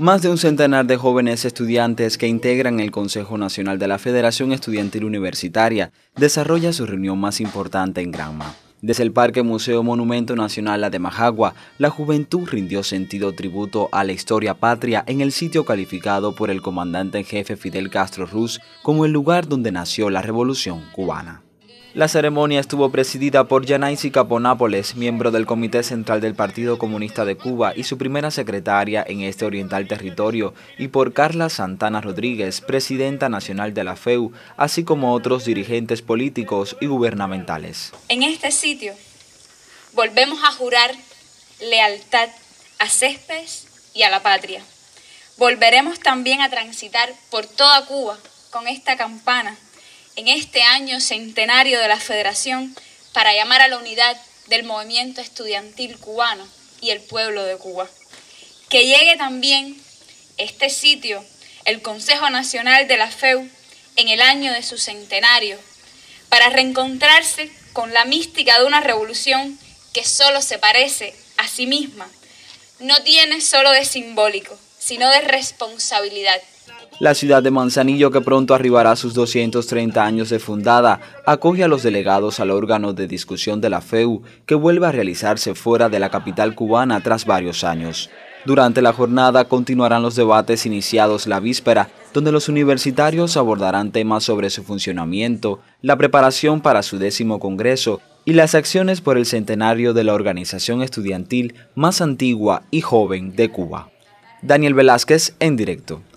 Más de un centenar de jóvenes estudiantes que integran el Consejo Nacional de la Federación Estudiantil Universitaria desarrolla su reunión más importante en Granma. Desde el Parque Museo Monumento Nacional de Majagua, la juventud rindió sentido tributo a la historia patria en el sitio calificado por el comandante en jefe Fidel Castro Ruz como el lugar donde nació la Revolución Cubana. La ceremonia estuvo presidida por Yanaisi Capó Nápoles, miembro del Comité Central del Partido Comunista de Cuba y su primera secretaria en este oriental territorio, y por Carla Santana Rodríguez, presidenta nacional de la FEU, así como otros dirigentes políticos y gubernamentales. En este sitio volvemos a jurar lealtad a Céspedes y a la patria. Volveremos también a transitar por toda Cuba con esta campana en este año centenario de la Federación para llamar a la unidad del movimiento estudiantil cubano y el pueblo de Cuba. Que llegue también este sitio el Consejo Nacional de la FEU en el año de su centenario para reencontrarse con la mística de una revolución que solo se parece a sí misma. No tiene solo de simbólico, sino de responsabilidad. La ciudad de Manzanillo, que pronto arribará a sus 230 años de fundada, acoge a los delegados al órgano de discusión de la FEU, que vuelve a realizarse fuera de la capital cubana tras varios años. Durante la jornada continuarán los debates iniciados la víspera, donde los universitarios abordarán temas sobre su funcionamiento, la preparación para su 10º congreso y las acciones por el centenario de la organización estudiantil más antigua y joven de Cuba. Daniel Velázquez en directo.